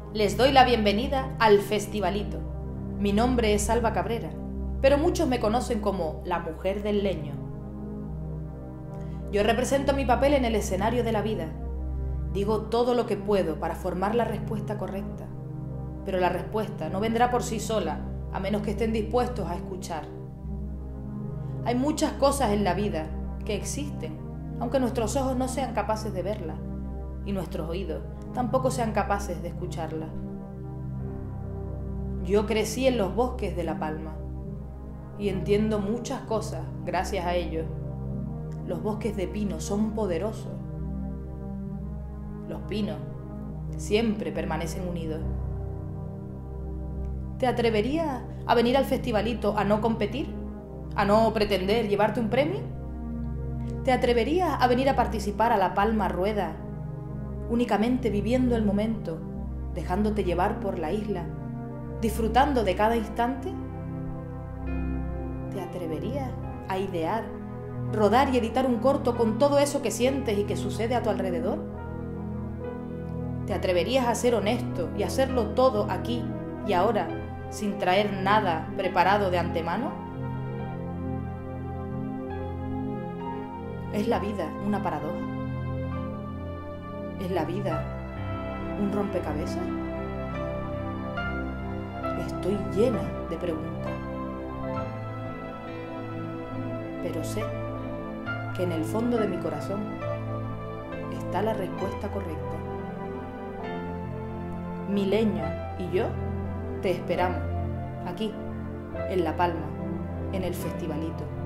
Les doy la bienvenida al Festivalito. Mi nombre es Alba Cabrera, pero muchos me conocen como la mujer del leño. Yo represento mi papel en el escenario de la vida. Digo todo lo que puedo para formar la respuesta correcta, pero la respuesta no vendrá por sí sola, a menos que estén dispuestos a escuchar. Hay muchas cosas en la vida que existen, aunque nuestros ojos no sean capaces de verlas, y nuestros oídos tampoco sean capaces de escucharlas. Yo crecí en los bosques de La Palma, y entiendo muchas cosas gracias a ellos. Los bosques de pino son poderosos. Los pinos siempre permanecen unidos. ¿Te atreverías a venir al festivalito a no competir? ¿A no pretender llevarte un premio? ¿Te atreverías a venir a participar a La Palma Rueda, únicamente viviendo el momento, dejándote llevar por la isla, disfrutando de cada instante? ¿Te atreverías a idear, rodar y editar un corto con todo eso que sientes y que sucede a tu alrededor? ¿Te atreverías a ser honesto y hacerlo todo aquí y ahora, sin traer nada preparado de antemano? ¿Es la vida una paradoja? ¿Es la vida un rompecabezas? Estoy llena de preguntas, pero sé que en el fondo de mi corazón está la respuesta correcta. Mi leño y yo te esperamos aquí, en La Palma, en el Festivalito.